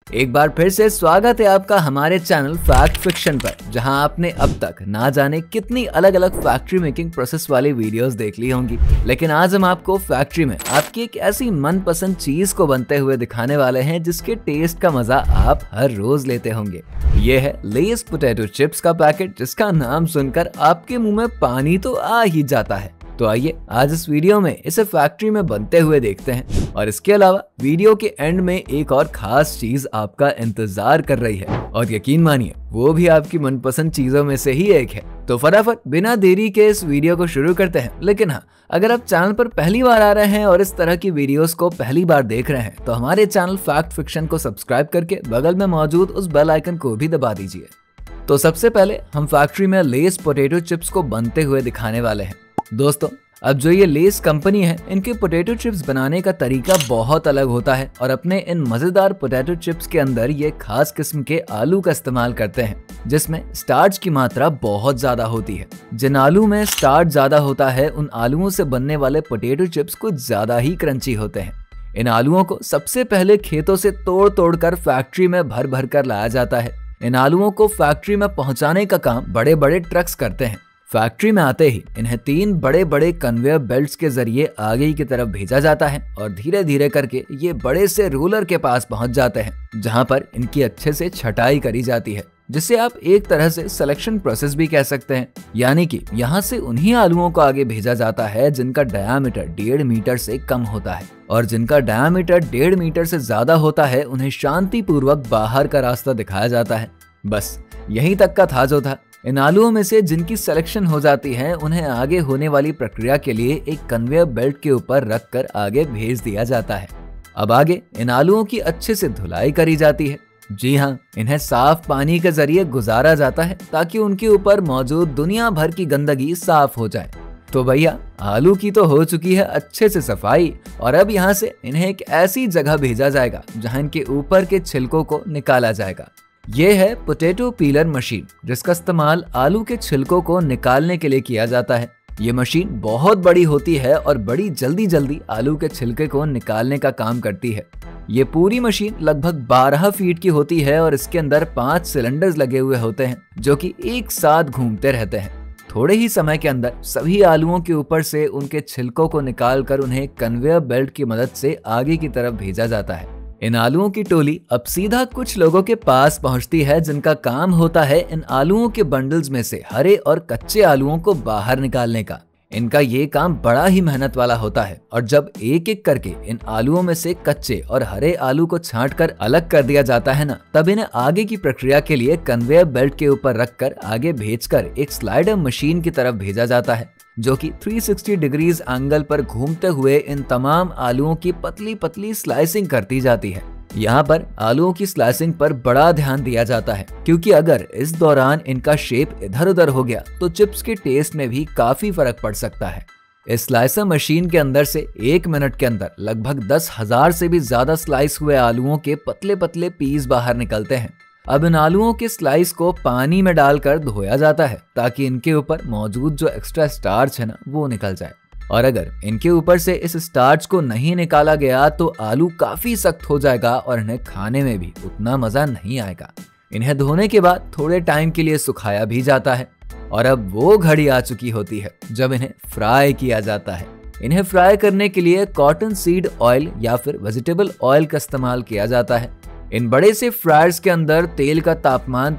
एक बार फिर से स्वागत है आपका हमारे चैनल फैक्ट फिक्शन पर, जहां आपने अब तक ना जाने कितनी अलग अलग फैक्ट्री मेकिंग प्रोसेस वाली वीडियोस देख ली होंगी। लेकिन आज हम आपको फैक्ट्री में आपकी एक ऐसी मनपसंद चीज को बनते हुए दिखाने वाले हैं जिसके टेस्ट का मजा आप हर रोज लेते होंगे। ये है लेस पोटैटो चिप्स का पैकेट, जिसका नाम सुनकर आपके मुंह में पानी तो आ ही जाता है। तो आइए आज इस वीडियो में इसे फैक्ट्री में बनते हुए देखते हैं। और इसके अलावा वीडियो के एंड में एक और खास चीज आपका इंतजार कर रही है, और यकीन मानिए वो भी आपकी मनपसंद चीजों में से ही एक है। तो फटाफट बिना देरी के इस वीडियो को शुरू करते हैं। लेकिन हाँ, अगर आप चैनल पर पहली बार आ रहे हैं और इस तरह की वीडियोस को पहली बार देख रहे हैं तो हमारे चैनल फैक्ट फिक्शन को सब्सक्राइब करके बगल में मौजूद उस बेल आइकन को भी दबा दीजिए। तो सबसे पहले हम फैक्ट्री में लेस पोटैटो चिप्स को बनते हुए दिखाने वाले हैं। दोस्तों, अब जो ये लेस कंपनी है, इनके पोटैटो चिप्स बनाने का तरीका बहुत अलग होता है और अपने इन मजेदार पोटैटो चिप्स के अंदर ये खास किस्म के आलू का इस्तेमाल करते हैं, जिसमें स्टार्च की मात्रा बहुत ज्यादा होती है। जिन आलू में स्टार्च ज्यादा होता है, उन आलूओं से बनने वाले पोटैटो चिप्स कुछ ज्यादा ही क्रंची होते हैं। इन आलूओं को सबसे पहले खेतों से तोड़ कर फैक्ट्री में भर भर कर लाया जाता है। इन आलूओं को फैक्ट्री में पहुंचाने का काम बड़े बड़े ट्रक्स करते हैं। फैक्ट्री में आते ही इन्हें 3 बड़े बड़े कन्वेयर बेल्ट्स के जरिए आगे की तरफ भेजा जाता है और धीरे धीरे करके ये बड़े से रोलर के पास पहुंच जाते हैं, जहां पर इनकी अच्छे से छटाई करी जाती है, जिसे आप एक तरह से सिलेक्शन प्रोसेस भी कह सकते हैं। यानी कि यहाँ से उन्हीं आलूओं को आगे भेजा जाता है जिनका डायामीटर 1.5 मीटर से कम होता है, और जिनका डायामीटर 1.5 मीटर से ज्यादा होता है उन्हें शांतिपूर्वक बाहर का रास्ता दिखाया जाता है। बस यहीं तक का था जो था। इन आलूओं में से जिनकी सिलेक्शन हो जाती है उन्हें आगे होने वाली प्रक्रिया के लिए एक कन्वेयर बेल्ट के ऊपर रखकर आगे भेज दिया जाता है। अब आगे इन आलूओं की अच्छे से धुलाई करी जाती है। जी हाँ, इन्हें साफ पानी के जरिए गुजारा जाता है ताकि उनके ऊपर मौजूद दुनिया भर की गंदगी साफ हो जाए। तो भैया, आलू की तो हो चुकी है अच्छे से सफाई, और अब यहाँ से इन्हें एक ऐसी जगह भेजा जाएगा जहाँ इनके ऊपर के छिलकों को निकाला जाएगा। ये है पोटैटो पीलर मशीन, जिसका इस्तेमाल आलू के छिलकों को निकालने के लिए किया जाता है। ये मशीन बहुत बड़ी होती है और बड़ी जल्दी आलू के छिलके को निकालने का काम करती है। ये पूरी मशीन लगभग 12 फीट की होती है और इसके अंदर 5 सिलेंडर्स लगे हुए होते हैं जो कि एक साथ घूमते रहते हैं। थोड़े ही समय के अंदर सभी आलूओं के ऊपर से उनके छिलकों को निकालकर उन्हें कन्वेयर बेल्ट की मदद से आगे की तरफ भेजा जाता है। इन आलूओं की टोली अब सीधा कुछ लोगों के पास पहुंचती है, जिनका काम होता है इन आलूओं के बंडल्स में से हरे और कच्चे आलूओं को बाहर निकालने का। इनका ये काम बड़ा ही मेहनत वाला होता है, और जब एक एक करके इन आलूओं में से कच्चे और हरे आलू को छांटकर अलग कर दिया जाता है ना, तब इन्हें आगे की प्रक्रिया के लिए कन्वेयर बेल्ट के ऊपर रखकर आगे भेजकर एक स्लाइडर मशीन की तरफ भेजा जाता है, जो कि 360 डिग्रीज एंगल पर घूमते हुए इन तमाम आलूओं की पतली पतली स्लाइसिंग करती जाती है। यहाँ पर आलूओं की स्लाइसिंग पर बड़ा ध्यान दिया जाता है, क्योंकि अगर इस दौरान इनका शेप इधर उधर हो गया तो चिप्स के टेस्ट में भी काफी फर्क पड़ सकता है। इस स्लाइसर मशीन के अंदर से 1 मिनट के अंदर लगभग 10,000 से भी ज्यादा स्लाइस हुए आलूओं के पतले पतले पीस बाहर निकलते हैं। अब इन आलूओं के स्लाइस को पानी में डालकर धोया जाता है ताकि इनके ऊपर मौजूद जो एक्स्ट्रा स्टार्च है ना, वो निकल जाए। और अगर इनके ऊपर से इस स्टार्च को नहीं निकाला गया तो आलू काफी सख्त हो जाएगा और इन्हें खाने में भी उतना मजा नहीं आएगा। इन्हें धोने के बाद थोड़े टाइम के लिए सुखाया भी जाता है, और अब वो घड़ी आ चुकी होती है जब इन्हें फ्राई किया जाता है। इन्हें फ्राई करने के लिए कॉटन सीड ऑयल या फिर वेजिटेबल ऑयल का इस्तेमाल किया जाता है। इन बड़े से फ्रायर्स के अंदर तेल का तापमान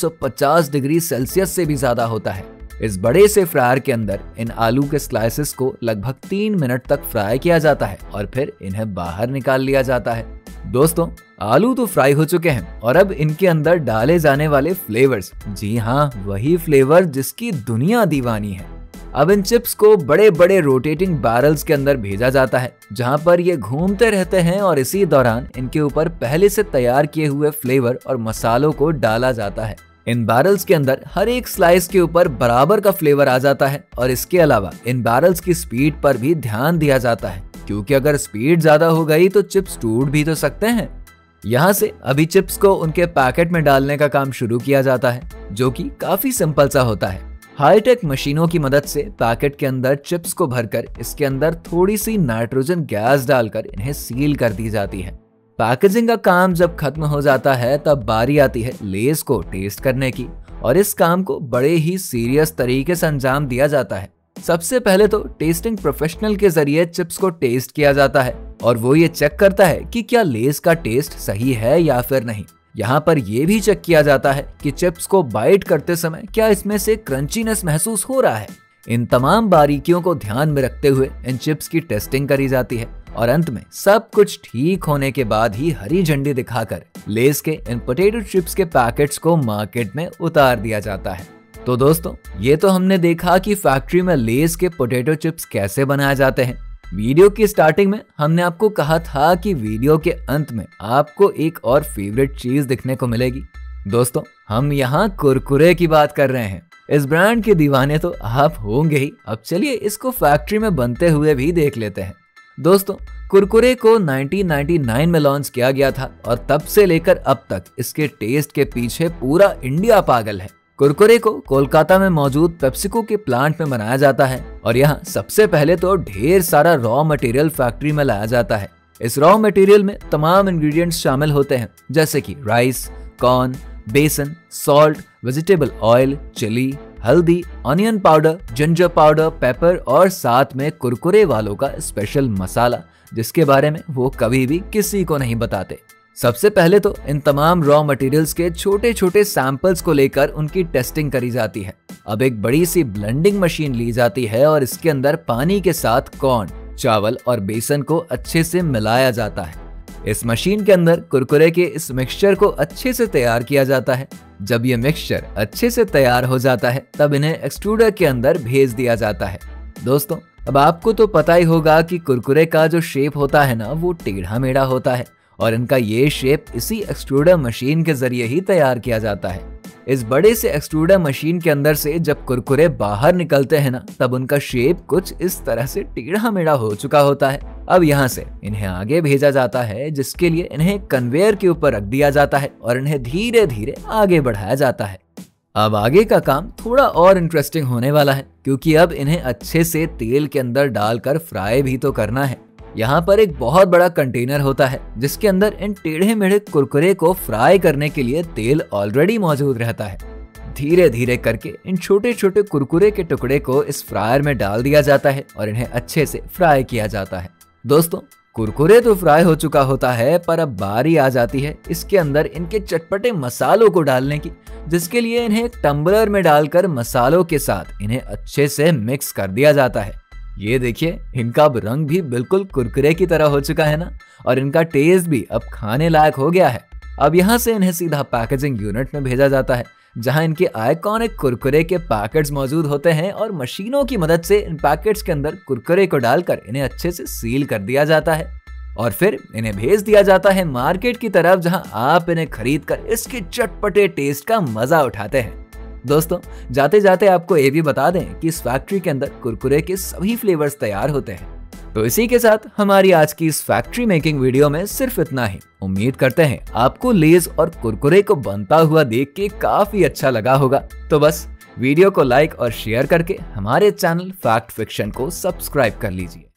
350 डिग्री सेल्सियस से भी ज्यादा होता है। इस बड़े से फ्रायर के अंदर इन आलू के स्लाइसेस को लगभग 3 मिनट तक फ्राई किया जाता है और फिर इन्हें बाहर निकाल लिया जाता है। दोस्तों, आलू तो फ्राई हो चुके हैं और अब इनके अंदर डाले जाने वाले फ्लेवर्स, जी हाँ, वही फ्लेवर जिसकी दुनिया दीवानी है। अब इन चिप्स को बड़े बड़े रोटेटिंग बैरल्स के अंदर भेजा जाता है, जहां पर ये घूमते रहते हैं और इसी दौरान इनके ऊपर पहले से तैयार किए हुए फ्लेवर और मसालों को डाला जाता है। इन बैरल्स के अंदर हर एक स्लाइस के ऊपर बराबर का फ्लेवर आ जाता है, और इसके अलावा इन बैरल्स की स्पीड पर भी ध्यान दिया जाता है, क्योंकि अगर स्पीड ज्यादा हो गई तो चिप्स टूट भी तो सकते हैं। यहाँ से अभी चिप्स को उनके पैकेट में डालने का काम शुरू किया जाता है, जो कि काफी सिंपल सा होता है। हाईटेक मशीनों की मदद से पैकेट के अंदर चिप्स को भरकर इसके अंदर थोड़ी सी नाइट्रोजन गैस डालकर इन्हें सील कर दी जाती है। पैकेजिंग का काम जब खत्म हो जाता है तब बारी आती है लेस को टेस्ट करने की, और इस काम को बड़े ही सीरियस तरीके से अंजाम दिया जाता है। सबसे पहले तो टेस्टिंग प्रोफेशनल के जरिए चिप्स को टेस्ट किया जाता है और वो ये चेक करता है कि क्या लेस का टेस्ट सही है या फिर नहीं। यहाँ पर यह भी चेक किया जाता है कि चिप्स को बाइट करते समय क्या इसमें से क्रंचीनेस महसूस हो रहा है। इन तमाम बारीकियों को ध्यान में रखते हुए इन चिप्स की टेस्टिंग करी जाती है और अंत में सब कुछ ठीक होने के बाद ही हरी झंडी दिखाकर लेस के इन पोटैटो चिप्स के पैकेट्स को मार्केट में उतार दिया जाता है। तो दोस्तों, ये तो हमने देखा कि फैक्ट्री में लेस के पोटैटो चिप्स कैसे बनाए जाते हैं। वीडियो की स्टार्टिंग में हमने आपको कहा था कि वीडियो के अंत में आपको एक और फेवरेट चीज दिखने को मिलेगी। दोस्तों, हम यहाँ कुरकुरे की बात कर रहे हैं। इस ब्रांड के दीवाने तो आप होंगे ही। अब चलिए इसको फैक्ट्री में बनते हुए भी देख लेते हैं। दोस्तों, कुरकुरे को 1999 में लॉन्च किया गया था और तब से लेकर अब तक इसके टेस्ट के पीछे पूरा इंडिया पागल है। कुरकुरे को कोलकाता में मौजूद पेप्सिको के प्लांट में बनाया जाता है और यहाँ सबसे पहले तो ढेर सारा रॉ मटेरियल फैक्ट्री में लाया जाता है। इस रॉ मटेरियल में तमाम इंग्रेडिएंट्स शामिल होते हैं, जैसे कि राइस, कॉर्न, बेसन, सॉल्ट, वेजिटेबल ऑयल, चिली, हल्दी, onion powder, ginger powder, pepper और साथ में कुरकुरे वालों का स्पेशल मसाला, जिसके बारे में वो कभी भी किसी को नहीं बताते। सबसे पहले तो इन तमाम रॉ मटेरियल्स के छोटे छोटे सैंपल्स को लेकर उनकी टेस्टिंग करी जाती है। अब एक बड़ी सी ब्लेंडिंग मशीन ली जाती है और इसके अंदर पानी के साथ कॉर्न, चावल और बेसन को अच्छे से मिलाया जाता है। इस मशीन के अंदर कुरकुरे के इस मिक्सचर को अच्छे से तैयार किया जाता है। जब ये मिक्सचर अच्छे से तैयार हो जाता है तब इन्हें एक्सट्रूडर के अंदर भेज दिया जाता है। दोस्तों, अब आपको तो पता ही होगा कि कुरकुरे का जो शेप होता है ना, वो टेढ़ा मेढ़ा होता है और इनका ये शेप इसी एक्सट्रूडर मशीन के जरिए ही तैयार किया जाता है। इस बड़े से एक्सट्रूडर मशीन के अंदर से जब कुरकुरे बाहर निकलते हैं ना, तब उनका शेप कुछ इस तरह से टेढ़ा मेढ़ा हो चुका होता है। अब यहाँ से इन्हें आगे भेजा जाता है, जिसके लिए इन्हें कन्वेयर के ऊपर रख दिया जाता है और इन्हें धीरे धीरे आगे बढ़ाया जाता है। अब आगे का काम थोड़ा और इंटरेस्टिंग होने वाला है, क्योंकि अब इन्हें अच्छे से तेल के अंदर डालकर फ्राई भी तो करना है। यहाँ पर एक बहुत बड़ा कंटेनर होता है जिसके अंदर इन टेढ़े मेढ़े कुरकुरे को फ्राई करने के लिए तेल ऑलरेडी मौजूद रहता है। धीरे धीरे करके इन छोटे छोटे कुरकुरे के टुकड़े को इस फ्रायर में डाल दिया जाता है और इन्हें अच्छे से फ्राई किया जाता है। दोस्तों, कुरकुरे तो फ्राई हो चुका होता है, पर अब बारी आ जाती है इसके अंदर इनके चटपटे मसालों को डालने की, जिसके लिए इन्हें एक टम्बलर में डालकर मसालों के साथ इन्हें अच्छे से मिक्स कर दिया जाता है। ये देखिए, इनका अब रंग भी बिल्कुल कुरकुरे की तरह हो चुका है ना, और इनका टेस्ट भी अब खाने लायक हो गया है। अब यहाँ से इन्हें सीधा पैकेजिंग यूनिट में भेजा जाता है, जहाँ इनके आइकॉनिक कुरकुरे के पैकेट्स मौजूद होते हैं और मशीनों की मदद से इन पैकेट्स के अंदर कुरकुरे को डालकर इन्हें अच्छे से सील कर दिया जाता है और फिर इन्हें भेज दिया जाता है मार्केट की तरफ, जहां आप इन्हें खरीद कर इसके चटपटे टेस्ट का मजा उठाते हैं। दोस्तों, जाते जाते आपको ये भी बता दें कि इस फैक्ट्री के अंदर कुरकुरे के सभी फ्लेवर्स तैयार होते हैं। तो इसी के साथ हमारी आज की इस फैक्ट्री मेकिंग वीडियो में सिर्फ इतना ही। उम्मीद करते हैं आपको लेज और कुरकुरे को बनता हुआ देख के काफी अच्छा लगा होगा। तो बस वीडियो को लाइक और शेयर करके हमारे चैनल फैक्ट फिक्शन को सब्सक्राइब कर लीजिए।